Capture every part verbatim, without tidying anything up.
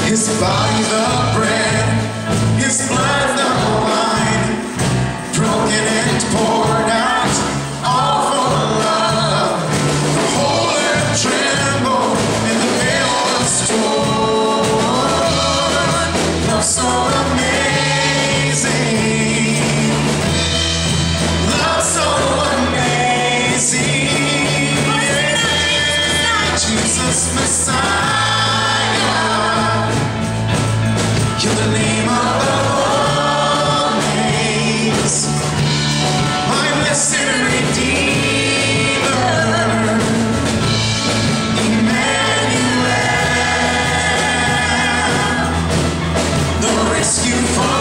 His body the bread, His blood the wine, broken and poured out, all for love. The whole earth trembled and the veil was torn. Love so amazing, love so amazing. Jesus Messiah, you're the name above all names, my blessed Redeemer, Emmanuel, the rescue for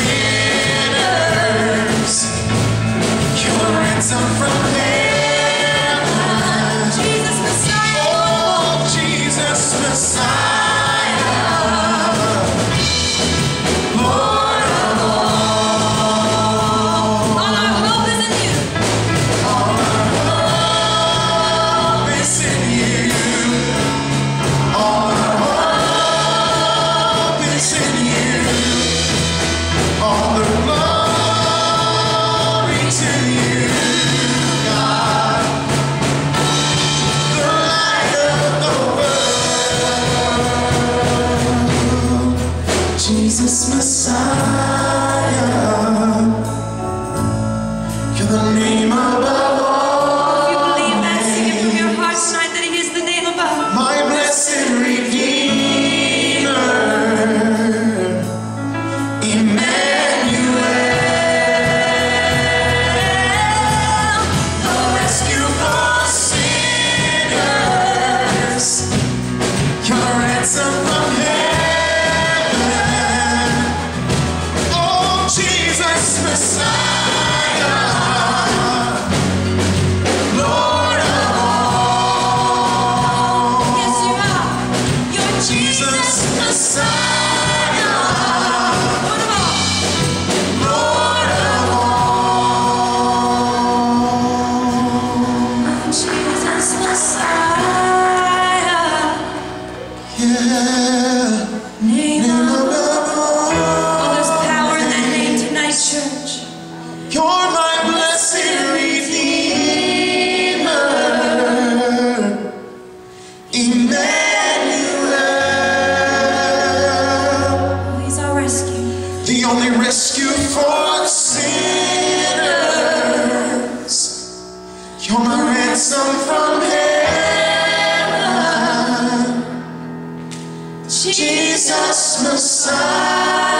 sinners, you're the ransom from heaven, Jesus Messiah, oh Jesus Messiah. Jesus Messiah, you're the name above all. If you believe that, sing it from your heart tonight that He is the name above. My blessed Redeemer, Emmanuel, the rescue for sinners, your ransom from heaven. Messiah, Lord of all. Yes, you are. You're Jesus Messiah, Lord of all. Lord of all. Jesus Messiah, Yeah, name above above. all. Oh, there's power in that name tonight, church. You're my blessed Redeemer, Emmanuel. Oh, He's our rescue. The only rescue for sinners. You're my ransom from heaven, Jesus Messiah.